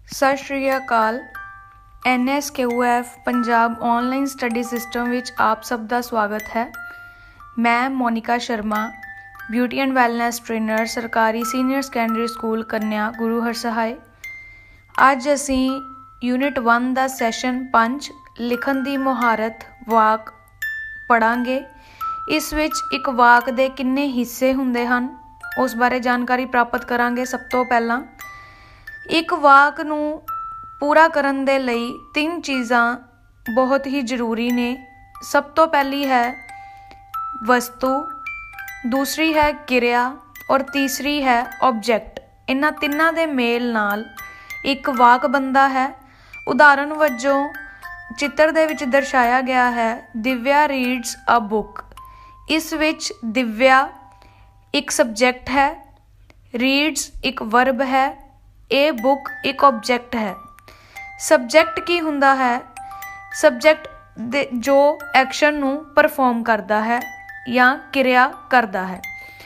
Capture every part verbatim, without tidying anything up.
सत श्री अकाल। N S Q F Punjab online study system विच आप सब का स्वागत है। मैं Monika Sharma, beauty and wellness trainer, सरकारी सीनियर सैकेंडरी स्कूल कन्या गुरु हरसहाय। अज असी यूनिट वन का सैशन पंज लिखण की मुहारत वाक पढ़ांगे। इस विच एक वाक दे किन्ने हिस्से हुंदे हन उस बारे जानकारी प्राप्त करांगे। सब तो पहला एक वाक नू पूरा करन दे लई तीन चीज़ां बहुत ही जरूरी ने। सब तो पहली है वस्तु, दूसरी है किरिया और तीसरी है ऑब्जेक्ट। इन्हां तिन्नां दे मेल नाल एक वाक बनदा है। उदाहरण वजों चित्र दे विच दर्शाया गया है दिव्या रीड्स अ बुक। इस विच दिव्या एक सब्जैक्ट है, रीड्स एक वर्ब है, ए बुक एक ऑब्जेक्ट है। सब्जैक्ट की हुंदा है? सब्जैक्ट दे जो एक्शन नू परफॉर्म करता है या क्रिया करता है।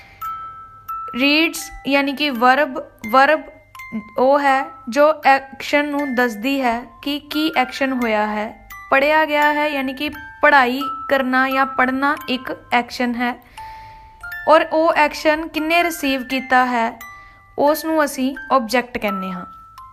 रीड्स यानी कि वर्ब, वर्ब वो है जो एक्शन नू दसदी है कि की एक्शन होया है। पढ़िया गया है यानी कि पढ़ाई करना या पढ़ना एक एक्शन है और वो एक्शन किन्ने रिसीव किया है उस नू असी ऑब्जेक्ट कहने हाँ।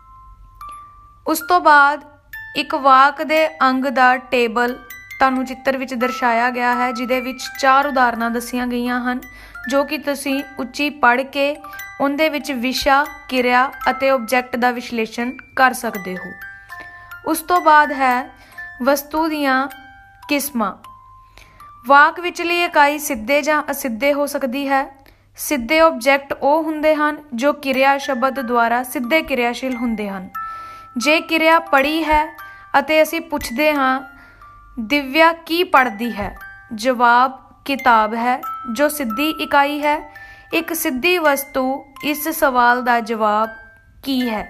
उस तो बाद एक वाक दे अंग दा टेबल तानू चित्र विच दर्शाया गया है, जिदे विच चार उदाहरणां दसियां गईयां हन जो कि तुसी उच्ची पढ़ के उनदे विच विशा, किरिया अते ऑब्जेक्ट दा विश्लेषण कर सकते हो। उस तो बाद है वस्तु दियां किस्मां। वाक विचली इकाई सिद्धे जां असिद्धे हो सकती है। सिद्धे ऑब्जेक्ट ਉਹ ਹੁੰਦੇ ਹਨ जो ਕਿਰਿਆ शब्द द्वारा सिद्धे ਕਿਰਿਆਸ਼ੀਲ ਹੁੰਦੇ ਹਨ। जे ਕਿਰਿਆ पढ़ी है ਅਤੇ ਅਸੀਂ ਪੁੱਛਦੇ ਹਾਂ दिव्या की पढ़ती है, जवाब किताब है जो सिद्धि इकाई है। एक सिद्धि वस्तु इस सवाल का जवाब की है।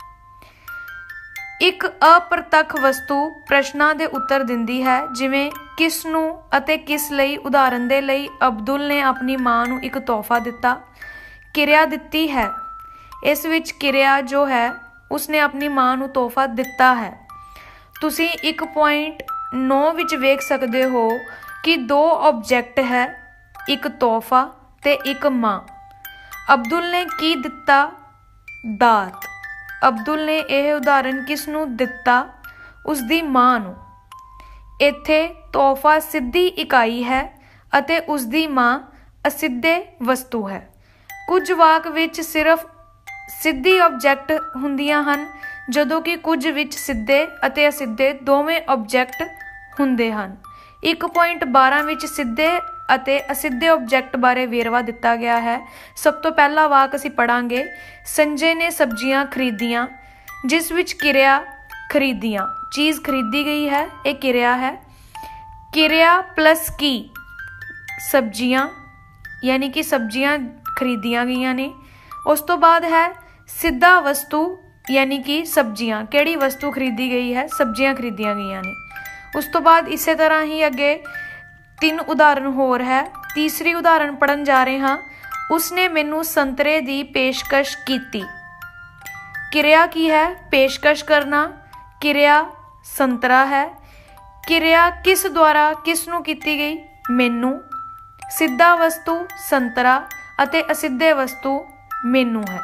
एक अप्रत्यक्ष वस्तु प्रश्नां दे उत्तर दिंदी है, जिवें किस नू अते किस लई। उदाहरण दे लई अब्दुल ने अपनी मां नू एक तोहफा दिता। किरिया दिती है, इस विच किरिया जो है उसने अपनी मां नू तोहफा दिता है। तुसी एक पॉइंट नौ विच वेख सकते हो कि दो ऑब्जेक्ट है, एक तोहफा ते एक मां। अब्दुल ने की दिता? दात। अब्दुल ने यह उदाहरण किस नू दिता? उसदी मां नू। इत्थे तोहफा सिद्धि इकाई है अते उसदी मां असिद्धे वस्तु है। कुछ वाक विच सिर्फ सिद्धि ऑब्जेक्ट हुंदियां हन, जदों कि कुछ विच सिद्धे अते असिद्धे दोवें ऑब्जेक्ट हुंदे हन। एक पॉइंट बारह विच सिद्धे अते असिद्धे ऑब्जेक्ट बारे वेरवा दिता गया है। सब तो पहला वाक असी पढ़ांगे। संजय ने सब्जियां खरीदियां, जिस विच किरिया खरीदियां, चीज़ खरीदी गई है, एक किरिया है। किरिया प्लस की सब्जियां यानी कि सब्जियां खरीदियां गईयां ने। उस तो बाद है सिद्धा वस्तु यानी कि सब्जियां, केड़ी वस्तु खरीदी गई है? सब्जियां खरीदियां गईयां ने। उस तो बाद इसे तरह ही अगे तीन उदाहरण होर है। तीसरी उदाहरण पढ़न जा रहे हाँ। उसने मैनू संतरे दी पेशकश कीती। किरिया की है? पेशकश करना। किरिया संतरा है। किरिया किस द्वारा किस नू कीती गई? मैनू। सिद्धा वस्तु संतरा अते असिद्धे वस्तु मैनू है।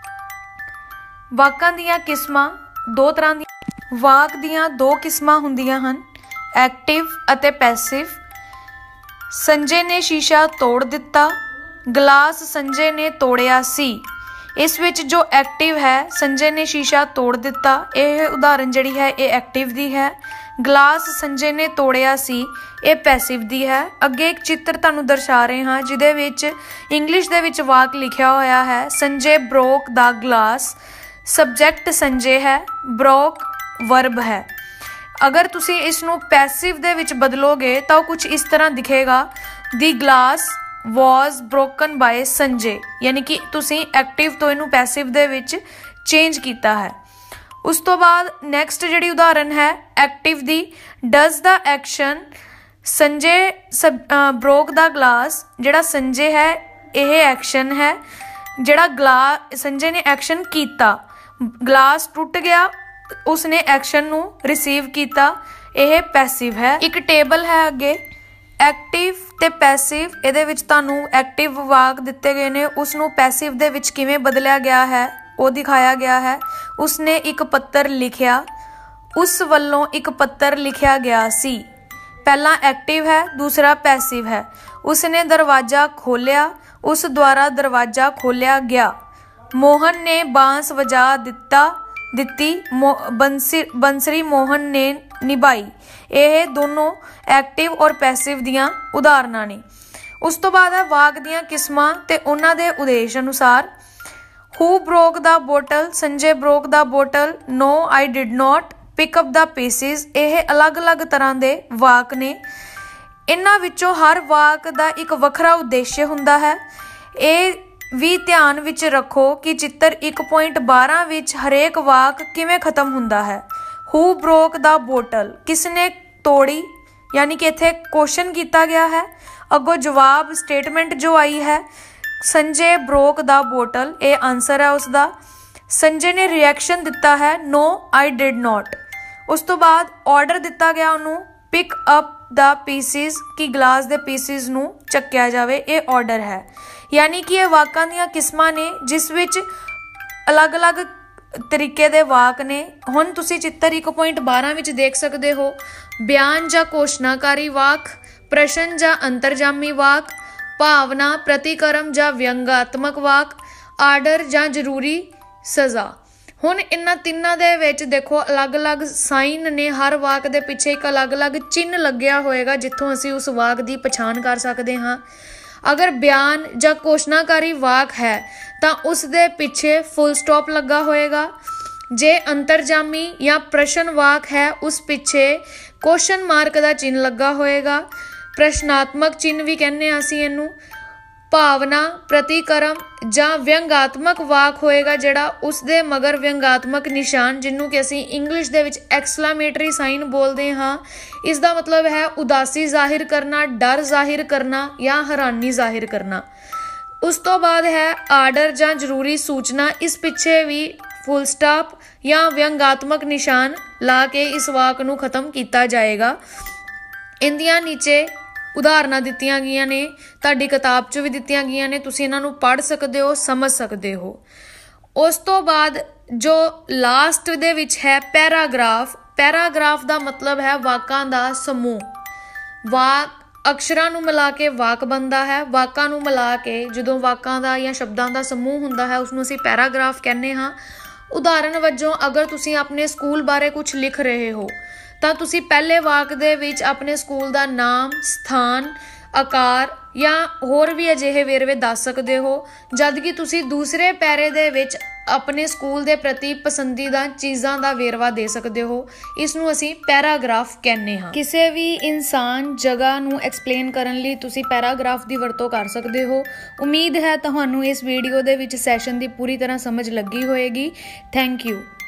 वाकां दियां किस्मां दो तरह दी। वाक दियां दो किस्मां हुंदियां हन, एक्टिव अते पैसिव। संजय ने शीशा तोड़ दिता। गिलास संजय ने तोड़िया सी। इस विच जो एक्टिव है संजय ने शीशा तोड़ दिता, यह उदाहरण जिहड़ी है ये एक्टिव दी है। गिलास संजय ने तोड़िया सी ये पैसिव दी है। अगे एक चित्र तुहानूं दर्शा रहे हाँ जिहदे विच इंग्लिश दे विच वाक लिखिया होया है Sanjay broke the glass. Subject Sanjay है, ब्रोक वर्ब है। अगर तुसी इसनूं पैसिव दे विच बदलोगे तो कुछ इस तरह दिखेगा, the glass was broken by Sanjay, यानी कि तुसी एक्टिव तो इनू पैसिव दे विच चेंज किया है। उस तो बाद नैक्सट जिहड़ी उदाहरण है एक्टिव दी, डज द एक्शन संजय सब ब्रोक द ग्लास। जिहड़ा संजय है यह एक्शन है, जिहड़ा ग्ला संजय ने एक्शन किया। ਗਲਾਸ ਟੁੱਟ ਗਿਆ, ਉਸਨੇ ਐਕਸ਼ਨ ਨੂੰ ਰਿਸੀਵ ਕੀਤਾ, ਇਹ ਪੈਸਿਵ ਹੈ। ਇੱਕ ਟੇਬਲ ਹੈ ਅੱਗੇ ਐਕਟਿਵ ਤੇ ਪੈਸਿਵ, ਇਹਦੇ ਵਿੱਚ ਤੁਹਾਨੂੰ ਐਕਟਿਵ ਵਾਕ ਦਿੱਤੇ ਗਏ ਨੇ, ਉਸ ਨੂੰ ਪੈਸਿਵ ਦੇ ਵਿੱਚ ਕਿਵੇਂ ਬਦਲਿਆ ਗਿਆ ਹੈ ਉਹ ਦਿਖਾਇਆ ਗਿਆ ਹੈ। ਉਸਨੇ ਇੱਕ ਪੱਤਰ ਲਿਖਿਆ, ਉਸ ਵੱਲੋਂ ਇੱਕ ਪੱਤਰ ਲਿਖਿਆ ਗਿਆ ਸੀ। ਪਹਿਲਾ ਐਕਟਿਵ ਹੈ, ਦੂਸਰਾ ਪੈਸਿਵ ਹੈ। ਉਸਨੇ ਦਰਵਾਜ਼ਾ ਖੋਲ੍ਹਿਆ, ਉਸ ਦੁਆਰਾ ਦਰਵਾਜ਼ਾ ਖੋਲ੍ਹਿਆ ਗਿਆ। ਮੋਹਨ ਨੇ ਬਾਂਸ ਵਜਾ ਦਿੱਤਾ ਦਿੱਤੀ ਮੋ ਬੰਸੀ ਬੰਸਰੀ ਮੋਹਨ ਨੇ ਨਿਭਾਈ। ਇਹ ਦੋਨੋਂ ਐਕਟਿਵ ਔਰ ਪੈਸਿਵ ਦੀਆਂ ਉਦਾਹਰਨਾਂ ਨੇ। ਉਸ ਤੋਂ ਬਾਅਦ ਹੈ ਵਾਕ ਦੀਆਂ ਕਿਸਮਾਂ ਤੇ ਉਹਨਾਂ ਦੇ ਉਦੇਸ਼ ਅਨੁਸਾਰ। Who broke the bottle, Sanjay broke the bottle, no I did not, pick up the pieces. ਇਹ ਅਲੱਗ-ਅਲੱਗ ਤਰ੍ਹਾਂ ਦੇ ਵਾਕ ਨੇ। ਇਹਨਾਂ ਵਿੱਚੋਂ ਹਰ ਵਾਕ ਦਾ ਇੱਕ ਵੱਖਰਾ ਉਦੇਸ਼ ਹੁੰਦਾ ਹੈ। ਇਹ ਵੀ ਧਿਆਨ ਵਿੱਚ ਰੱਖੋ ਕਿ ਚਿੱਤਰ ਇੱਕ ਪੁਆਇੰਟ ਬਾਰਾਂ ਵਿੱਚ ਹਰੇਕ ਵਾਕ ਕਿਵੇਂ ਖਤਮ ਹੁੰਦਾ ਹੈ। ਹੂ ਬ੍ਰੋਕ ਦਾ ਬੋਟਲ, ਕਿਸਨੇ ਤੋੜੀ, ਯਾਨੀ ਕਿ ਇੱਥੇ ਕੁਐਸਚਨ ਕੀਤਾ ਗਿਆ ਹੈ। ਅੱਗੋਂ ਜਵਾਬ ਸਟੇਟਮੈਂਟ ਜੋ ਆਈ ਹੈ ਸੰਜੇ ਬ੍ਰੋਕ ਦਾ ਬੋਟਲ, ਇਹ ਆਨਸਰ ਹੈ ਉਸਦਾ। ਸੰਜੇ ਨੇ ਰਿਐਕਸ਼ਨ ਦਿੱਤਾ ਹੈ ਨੋ ਆਈ ਡਿਡ ਨੋਟ। ਉਸ ਤੋਂ ਬਾਅਦ ਆਰਡਰ ਦਿੱਤਾ ਗਿਆ ਉਹਨੂੰ ਪਿਕ ਅਪ ਦਾ ਪੀਸਿਸ, ਕਿ ਗਲਾਸ ਦੇ ਪੀਸਿਸ ਨੂੰ ਚੱਕਿਆ ਜਾਵੇ, ਇਹ ਆਰਡਰ ਹੈ। ਯਾਨੀ ਕਿ ਇਹ ਵਾਕਾਂ ਦੀਆਂ ਕਿਸਮਾਂ ਨੇ ਜਿਸ ਵਿੱਚ ਅਲੱਗ-ਅਲੱਗ ਤਰੀਕੇ ਦੇ ਵਾਕ ਨੇ। ਹੁਣ ਤੁਸੀਂ ਚਿੱਤਰ ਇੱਕ ਪੁਆਇੰਟ ਬਾਰਾਂ ਵਿੱਚ ਦੇਖ ਸਕਦੇ ਹੋ ਬਿਆਨ ਜਾਂ ਘੋਸ਼ਣਾਕਾਰੀ ਵਾਕ, ਪ੍ਰਸ਼ਨ ਜਾਂ ਅੰਤਰਜਾਮੀ ਵਾਕ, ਭਾਵਨਾ, ਪ੍ਰਤੀਕਰਮ ਜਾਂ ਵਿਅੰਗਾਤਮਕ ਵਾਕ, ਆਰਡਰ ਜਾਂ ਜ਼ਰੂਰੀ ਸਜ਼ਾ। ਹੁਣ ਇਹਨਾਂ ਤਿੰਨਾਂ ਦੇ ਵਿੱਚ ਦੇਖੋ ਅਲੱਗ-ਅਲੱਗ ਸਾਈਨ ਨੇ, ਹਰ ਵਾਕ ਦੇ ਪਿੱਛੇ ਇੱਕ ਅਲੱਗ-ਅਲੱਗ ਚਿੰਨ੍ਹ ਲੱਗਿਆ ਹੋਏਗਾ ਜਿੱਥੋਂ ਅਸੀਂ ਉਸ ਵਾਕ ਦੀ ਪਛਾਣ ਕਰ ਸਕਦੇ ਹਾਂ। ਅਗਰ ਬਿਆਨ ਜਾਂ ਘੋਸ਼ਣਾਕਾਰੀ ਵਾਕ ਹੈ ਤਾਂ ਉਸ ਦੇ ਪਿੱਛੇ ਫੁੱਲ ਸਟਾਪ ਲੱਗਾ ਹੋਏਗਾ। ਜੇ ਅੰਤਰਜਾਮੀ ਜਾਂ ਪ੍ਰਸ਼ਨ ਵਾਕ ਹੈ ਉਸ ਪਿੱਛੇ ਕੁਐਸਚਨ ਮਾਰਕ ਦਾ ਚਿੰਨ੍ਹ ਲੱਗਾ ਹੋਏਗਾ, ਪ੍ਰਸ਼ਨਾਤਮਕ ਚਿੰਨ੍ਹ ਵੀ ਕਹਿੰਦੇ ਹਾਂ ਅਸੀਂ ਇਹਨੂੰ। ਭਾਵਨਾ, ਪ੍ਰਤੀਕਰਮ ਜਾਂ ਵਿਅੰਗਾਤਮਕ ਵਾਕ ਹੋਏਗਾ ਜਿਹੜਾ ਉਸ ਦੇ ਮਗਰ ਵਿਅੰਗਾਤਮਕ ਨਿਸ਼ਾਨ, ਜਿਹਨੂੰ ਕਿ ਅਸੀਂ ਇੰਗਲਿਸ਼ ਦੇ ਵਿੱਚ ਐਕਸਕਲਾਮੇਟਰੀ ਸਾਈਨ ਬੋਲਦੇ ਹਾਂ। ਇਸ ਦਾ ਮਤਲਬ ਹੈ ਉਦਾਸੀ ਜ਼ਾਹਿਰ ਕਰਨਾ, ਡਰ ਜ਼ਾਹਿਰ ਕਰਨਾ ਜਾਂ ਹੈਰਾਨੀ ਜ਼ਾਹਿਰ ਕਰਨਾ। ਉਸ ਤੋਂ ਬਾਅਦ ਹੈ ਆਰਡਰ ਜਾਂ ਜ਼ਰੂਰੀ ਸੂਚਨਾ, ਇਸ ਪਿੱਛੇ ਵੀ ਫੁੱਲ ਸਟਾਪ ਜਾਂ ਵਿਅੰਗਾਤਮਕ ਨਿਸ਼ਾਨ ਲਾ ਕੇ ਇਸ ਵਾਕ ਨੂੰ ਖਤਮ ਕੀਤਾ ਜਾਏਗਾ। ਇੰਦੀਆਂ ਨੀਚੇ ਉਦਾਹਰਨਾਂ ਦਿੱਤੀਆਂ ਗਈਆਂ ਨੇ, ਤੁਹਾਡੀ ਕਿਤਾਬ 'ਚ ਵੀ ਦਿੱਤੀਆਂ ਗਈਆਂ ਨੇ, ਤੁਸੀਂ ਇਹਨਾਂ ਨੂੰ ਪੜ੍ਹ ਸਕਦੇ ਹੋ, ਸਮਝ ਸਕਦੇ ਹੋ। ਉਸ ਤੋਂ ਬਾਅਦ ਜੋ ਲਾਸਟ ਦੇ ਵਿੱਚ ਹੈ ਪੈਰਾਗ੍ਰਾਫ। ਪੈਰਾਗ੍ਰਾਫ ਦਾ ਮਤਲਬ ਹੈ ਵਾਕਾਂ ਦਾ ਸਮੂਹ। ਵਾਕ ਅਕਸ਼ਰਾਂ ਨੂੰ ਮਿਲਾ ਕੇ ਵਾਕ ਬਣਦਾ ਹੈ। ਵਾਕਾਂ ਨੂੰ ਮਿਲਾ ਕੇ ਜਦੋਂ ਵਾਕਾਂ ਦਾ ਜਾਂ ਸ਼ਬਦਾਂ ਦਾ ਸਮੂਹ ਹੁੰਦਾ ਹੈ ਉਸਨੂੰ ਅਸੀਂ ਪੈਰਾਗ੍ਰਾਫ ਕਹਿੰਦੇ ਹਾਂ। ਉਦਾਹਰਨ ਵਜੋਂ ਅਗਰ ਤੁਸੀਂ ਆਪਣੇ ਸਕੂਲ ਬਾਰੇ ਕੁਝ ਲਿਖ ਰਹੇ ਹੋ ਤਾਂ ਤੁਸੀਂ ਪਹਿਲੇ ਵਾਕ ਦੇ ਵਿੱਚ ਆਪਣੇ ਸਕੂਲ ਦਾ ਨਾਮ, ਸਥਾਨ, ਆਕਾਰ ਜਾਂ ਹੋਰ ਵੀ ਅਜਿਹੇ ਵੇਰਵੇ ਦੱਸ ਸਕਦੇ ਹੋ, ਜਦ ਕਿ ਤੁਸੀਂ ਦੂਸਰੇ ਪੈਰੇ ਦੇ ਵਿੱਚ ਆਪਣੇ ਸਕੂਲ ਦੇ ਪ੍ਰਤੀ ਪਸੰਦੀਦਾ ਚੀਜ਼ਾਂ ਦਾ ਵੇਰਵਾ ਦੇ ਸਕਦੇ ਹੋ। ਇਸ ਨੂੰ ਅਸੀਂ ਪੈਰਾਗ੍ਰਾਫ ਕਹਿੰਦੇ ਹਾਂ। ਕਿਸੇ ਵੀ ਇਨਸਾਨ, ਜਗ੍ਹਾ ਨੂੰ ਐਕਸਪਲੇਨ ਕਰਨ ਲਈ ਤੁਸੀਂ ਪੈਰਾਗ੍ਰਾਫ ਦੀ ਵਰਤੋਂ ਕਰ ਸਕਦੇ ਹੋ। ਉਮੀਦ ਹੈ ਤੁਹਾਨੂੰ ਇਸ ਵੀਡੀਓ ਦੇ ਵਿੱਚ ਸੈਸ਼ਨ ਦੀ ਪੂਰੀ ਤਰ੍ਹਾਂ ਸਮਝ ਲੱਗੀ ਹੋਏਗੀ। Thank you.